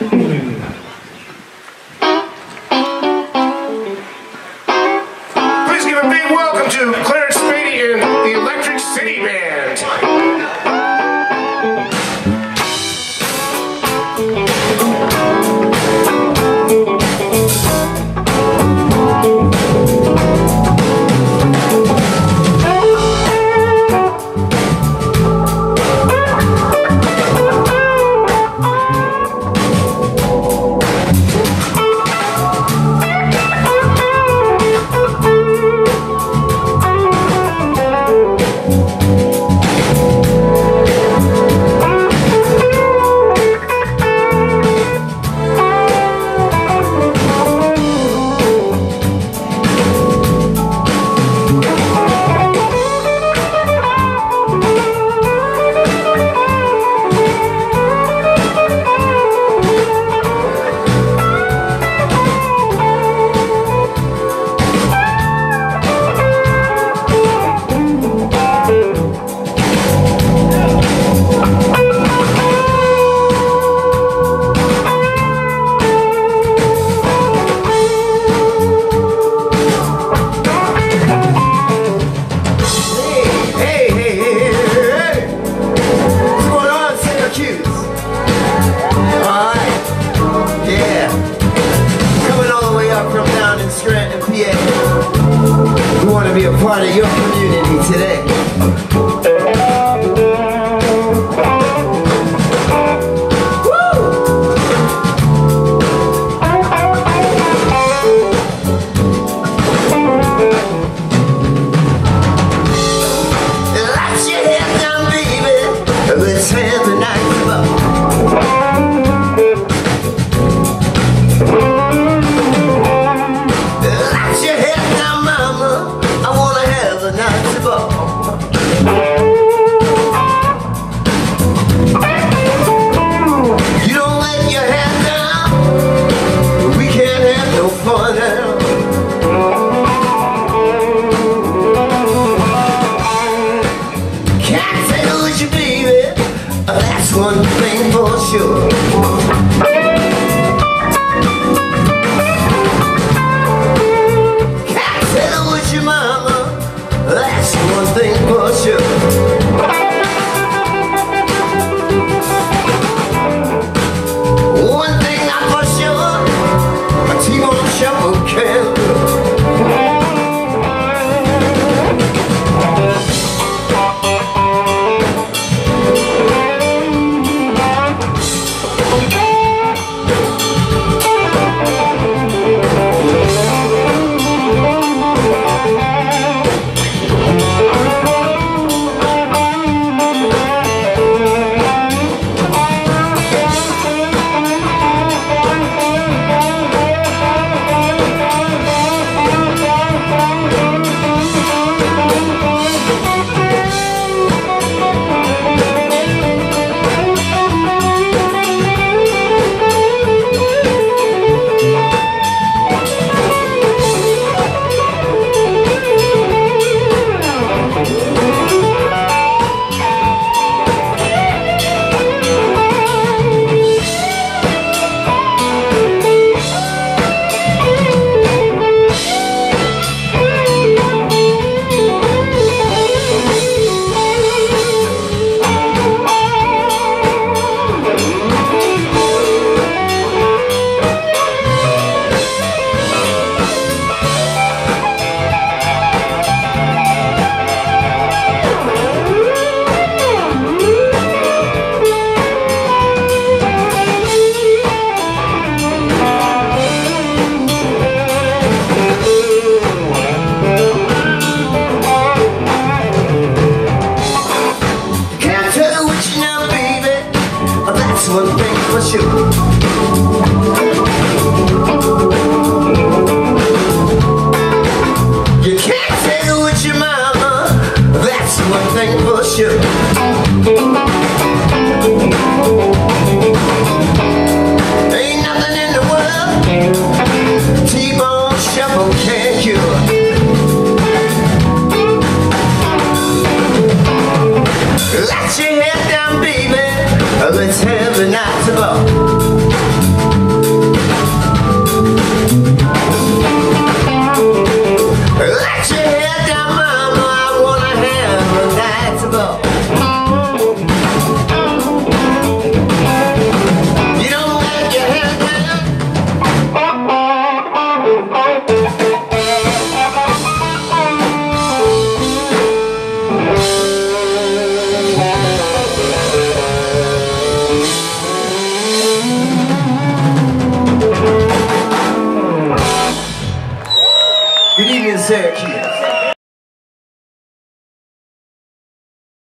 Please give a big welcome to Clarence Spady and the Electric City Band. We want to be a part of your community today. That's one thing for sure. Can't tell with your mama. That's one thing for sure. One thing not for sure, a T-bone shuffle can do. One thing for sure. You can't tell with your mama. That's one thing for sure. Ain't nothing in the world T-bone shuffle can't cure. Let your head down, baby.